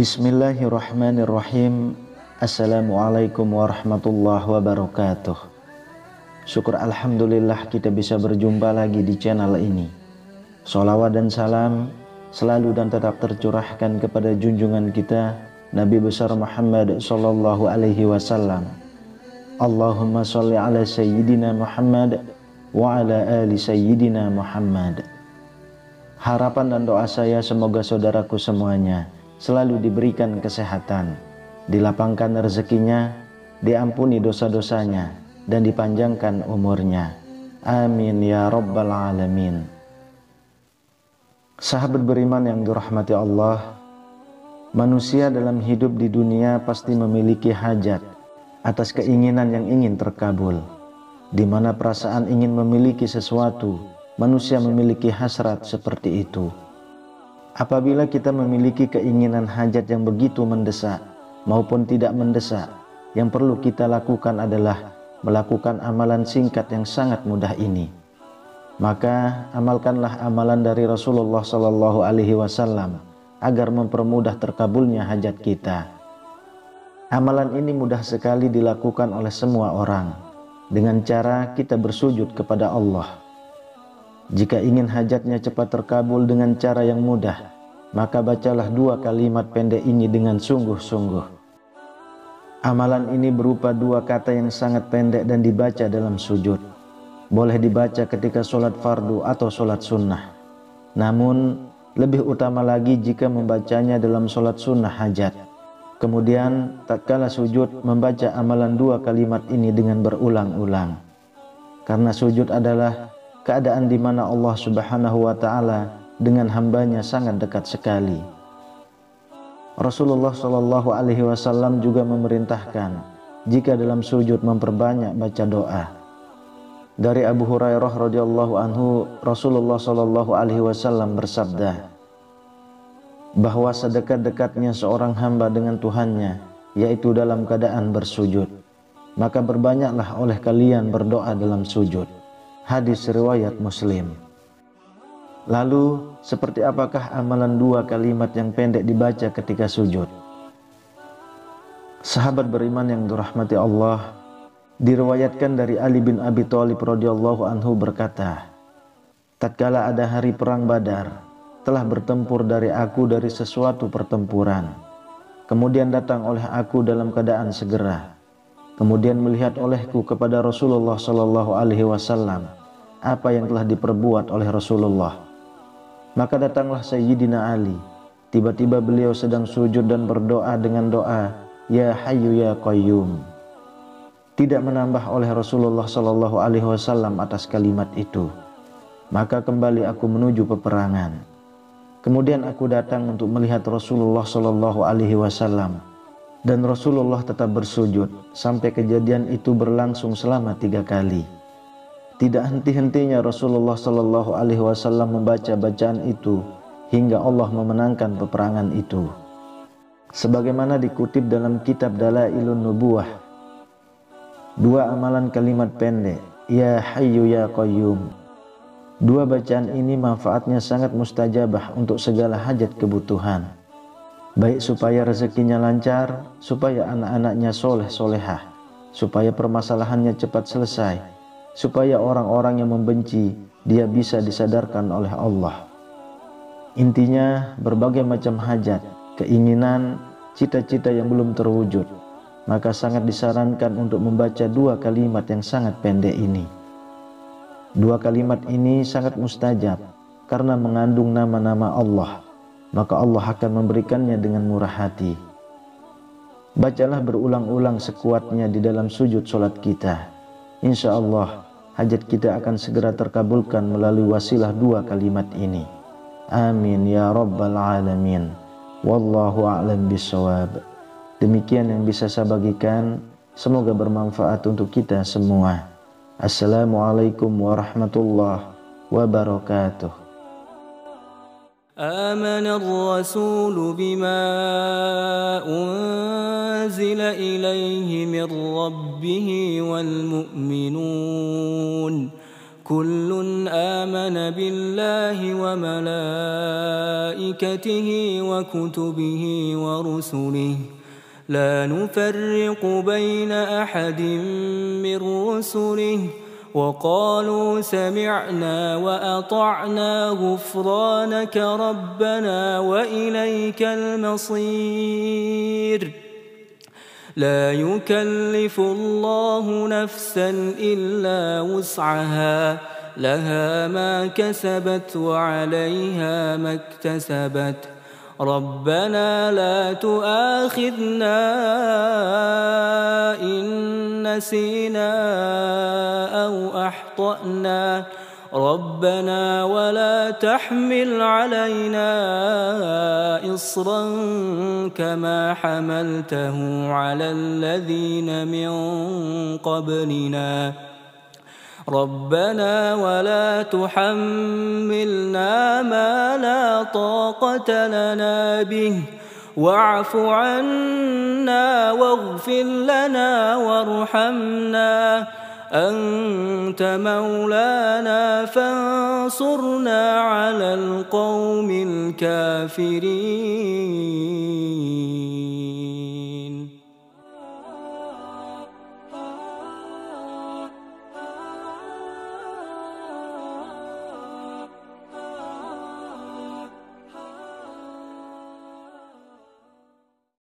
Bismillahirrahmanirrahim. Assalamualaikum warahmatullahi wabarakatuh. Syukur alhamdulillah kita bisa berjumpa lagi di channel ini. Sholawat dan salam selalu dan tetap tercurahkan kepada junjungan kita Nabi besar Muhammad sallallahu alaihi wasallam. Allahumma sholli ala sayyidina Muhammad wa ala ali sayyidina Muhammad. Harapan dan doa saya semoga saudaraku semuanya selalu diberikan kesehatan, dilapangkan rezekinya, diampuni dosa-dosanya, dan dipanjangkan umurnya. Amin ya rabbal alamin. Sahabat beriman yang dirahmati Allah, manusia dalam hidup di dunia pasti memiliki hajat atas keinginan yang ingin terkabul. Di mana perasaan ingin memiliki sesuatu, manusia memiliki hasrat seperti itu. Apabila kita memiliki keinginan hajat yang begitu mendesak maupun tidak mendesak, yang perlu kita lakukan adalah melakukan amalan singkat yang sangat mudah ini. Maka amalkanlah amalan dari Rasulullah Sallallahu Alaihi Wasallam agar mempermudah terkabulnya hajat kita. Amalan ini mudah sekali dilakukan oleh semua orang dengan cara kita bersujud kepada Allah. Jika ingin hajatnya cepat terkabul dengan cara yang mudah, maka bacalah dua kalimat pendek ini dengan sungguh-sungguh. Amalan ini berupa dua kata yang sangat pendek dan dibaca dalam sujud. Boleh dibaca ketika sholat fardu atau sholat sunnah. Namun, lebih utama lagi jika membacanya dalam sholat sunnah hajat. Kemudian, tatkala sujud, membaca amalan dua kalimat ini dengan berulang-ulang. Karena sujud adalah keadaan di mana Allah Subhanahu wa Ta'ala dengan hambanya sangat dekat sekali. Rasulullah Shallallahu Alaihi Wasallam juga memerintahkan jika dalam sujud memperbanyak baca doa. Dari Abu Hurairah radhiyallahu anhu, Rasulullah Shallallahu Alaihi Wasallam bersabda bahwa sedekat-dekatnya seorang hamba dengan Tuhannya yaitu dalam keadaan bersujud. Maka berbanyaklah oleh kalian berdoa dalam sujud. Hadis riwayat Muslim. Lalu, seperti apakah amalan dua kalimat yang pendek dibaca ketika sujud? Sahabat beriman yang dirahmati Allah, diriwayatkan dari Ali bin Abi Thalib radhiyallahu anhu berkata, tatkala ada hari perang Badar, telah bertempur dari aku dari sesuatu pertempuran. Kemudian datang oleh aku dalam keadaan segera. Kemudian melihat olehku kepada Rasulullah Sallallahu Alaihi Wasallam apa yang telah diperbuat oleh Rasulullah. Maka datanglah Sayyidina Ali. Tiba-tiba beliau sedang sujud dan berdoa dengan doa Ya Hayyu Ya Qayyum. Tidak menambah oleh Rasulullah Sallallahu Alaihi Wasallam atas kalimat itu. Maka kembali aku menuju peperangan. Kemudian aku datang untuk melihat Rasulullah Sallallahu Alaihi Wasallam. Dan Rasulullah tetap bersujud sampai kejadian itu berlangsung selama 3 kali. Tidak henti-hentinya Rasulullah Sallallahu Alaihi Wasallam membaca bacaan itu hingga Allah memenangkan peperangan itu. Sebagaimana dikutip dalam kitab Dalailun Nubuwah, dua amalan kalimat pendek, Ya Hayyu Ya Qayyum. Dua bacaan ini manfaatnya sangat mustajabah untuk segala hajat kebutuhan. Baik supaya rezekinya lancar, supaya anak-anaknya soleh-solehah, supaya permasalahannya cepat selesai, supaya orang-orang yang membenci dia bisa disadarkan oleh Allah. Intinya berbagai macam hajat, keinginan, cita-cita yang belum terwujud, maka sangat disarankan untuk membaca dua kalimat yang sangat pendek ini. Dua kalimat ini sangat mustajab karena mengandung nama-nama Allah. Maka Allah akan memberikannya dengan murah hati. Bacalah berulang-ulang sekuatnya di dalam sujud solat kita. Insya Allah hajat kita akan segera terkabulkan melalui wasilah dua kalimat ini. Amin ya rabbal alamin. Wallahu a'lam bishawab. Demikian yang bisa saya bagikan. Semoga bermanfaat untuk kita semua. Assalamualaikum warahmatullahi wabarakatuh. آمن الرسول بما أنزل إليه من ربه والمؤمنون كل آمن بالله وملائكته وكتبه ورسله لا نفرق بين أحد من رسله وقالوا سمعنا وأطعنا غفرانك ربنا وإليك المصير لا يكلف الله نفسا إلا وسعها لها ما كسبت وعليها ما اكتسبت ربنا لا تؤاخذنا إن نسينا أو أخطأنا ربنا ولا تحمل علينا إصرا كما حملته على الذين من قبلنا ربنا ولا تحملنا ما لا طاقة لنا به واعف عنا واغفر لنا وارحمنا أنت مولانا فانصرنا على القوم الكافرين.